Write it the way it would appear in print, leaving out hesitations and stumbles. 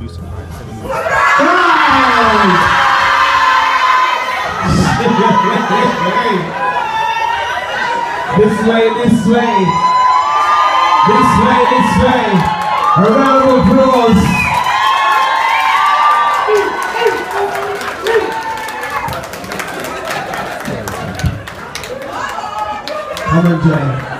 producer. This way, this way. This way, this way. A round of applause. Come on, Jay.